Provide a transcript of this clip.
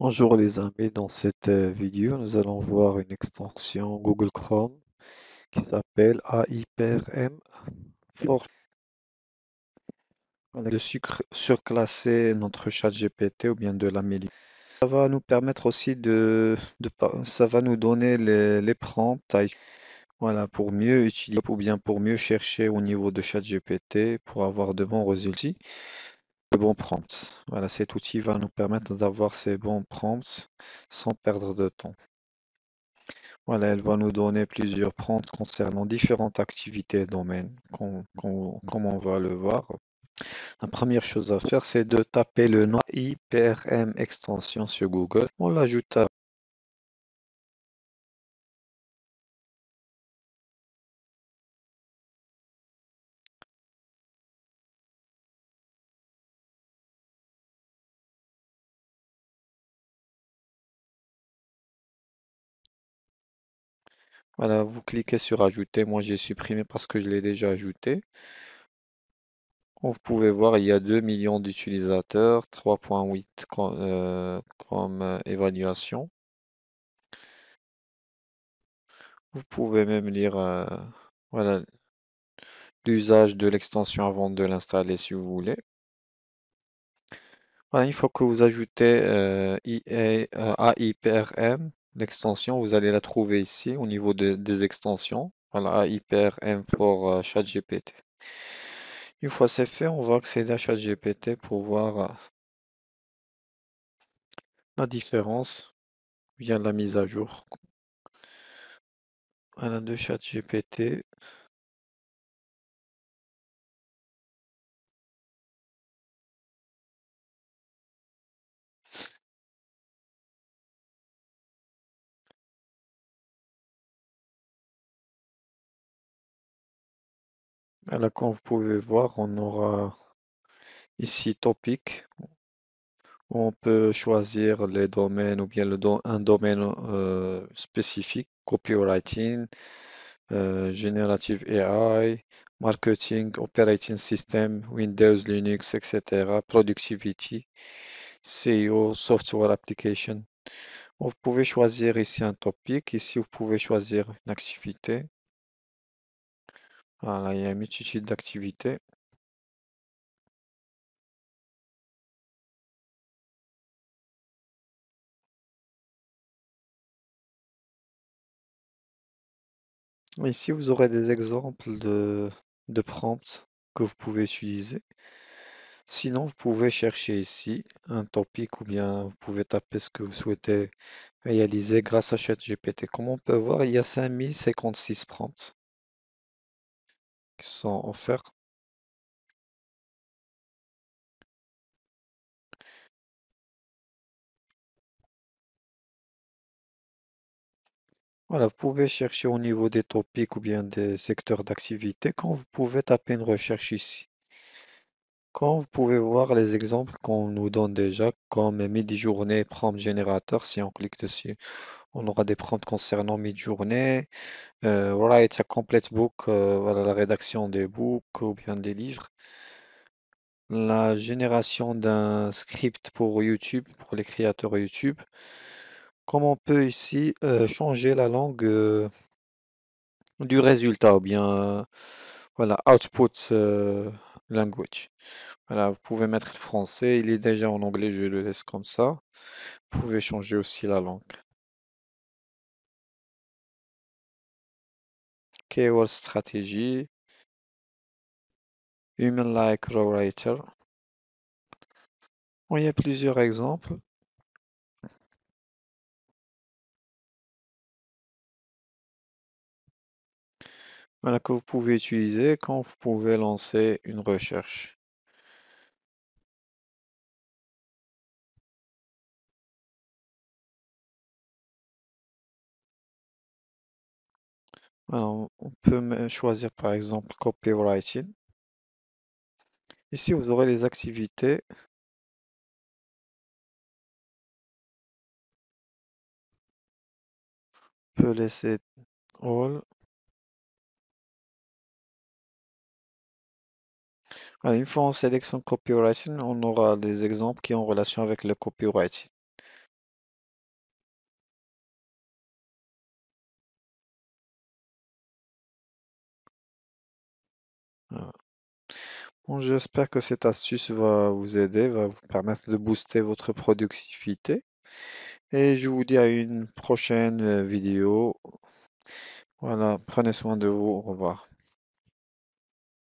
Bonjour les amis, dans cette vidéo, nous allons voir une extension Google Chrome qui s'appelle AIPRM for de surclasser notre chat GPT ou bien de l'améliorer. Ça va nous permettre aussi ça va nous donner les prompts voilà, pour mieux utiliser ou bien pour mieux chercher au niveau de chat GPT pour avoir de bons résultats, de bons prompts. Voilà, cet outil va nous permettre d'avoir ces bons prompts sans perdre de temps. Voilà, elle va nous donner plusieurs prompts concernant différentes activités et domaines, comme on va le voir. La première chose à faire, c'est de taper le nom IPRM extension sur Google. On l'ajoute à... Voilà, vous cliquez sur ajouter. Moi, j'ai supprimé parce que je l'ai déjà ajouté. Comme vous pouvez voir, il y a 2 millions d'utilisateurs, 3,8 comme évaluation. Vous pouvez même lire voilà, l'usage de l'extension avant de l'installer si vous voulez. Voilà, une fois que vous ajoutez AIPRM, l'extension, vous allez la trouver ici au niveau des extensions. Voilà, AIPRM pour ChatGPT. Une fois c'est fait, on va accéder à ChatGPT pour voir la différence via la mise à jour. Voilà, de ChatGPT. Voilà, comme vous pouvez voir, on aura ici topic, où on peut choisir les domaines ou bien un domaine spécifique, copywriting, Generative AI, Marketing, Operating System, Windows, Linux, etc., Productivity, SEO, Software Application. Vous pouvez choisir ici un topic, ici vous pouvez choisir une activité. Voilà, il y a une multitude d'activités. Ici vous aurez des exemples de prompts que vous pouvez utiliser. Sinon, vous pouvez chercher ici un topic ou bien vous pouvez taper ce que vous souhaitez réaliser grâce à ChatGPT. Comme on peut voir, il y a 5056 prompts qui sont offerts. Voilà, vous pouvez chercher au niveau des topics ou bien des secteurs d'activité quand vous pouvez taper une recherche ici. Quand vous pouvez voir les exemples qu'on nous donne déjà, comme midi-journée, prompt générateur, si on clique dessus, on aura des prompts concernant midi-journée, write a complete book, voilà la rédaction des books ou bien des livres, la génération d'un script pour YouTube, pour les créateurs YouTube. Comme on peut ici changer la langue du résultat ou bien voilà output language. Voilà, vous pouvez mettre le français, il est déjà en anglais, je le laisse comme ça. Vous pouvez changer aussi la langue. Keyword stratégie, human like writer. Bon, il y a plusieurs exemples. Voilà, que vous pouvez utiliser quand vous pouvez lancer une recherche. Alors, on peut choisir par exemple copywriting. Ici, vous aurez les activités. On peut laisser all. Voilà, une fois en sélection copywriting, on aura des exemples qui ont relation avec le copywriting. Bon, j'espère que cette astuce va vous aider, va vous permettre de booster votre productivité. Et je vous dis à une prochaine vidéo. Voilà, prenez soin de vous. Au revoir.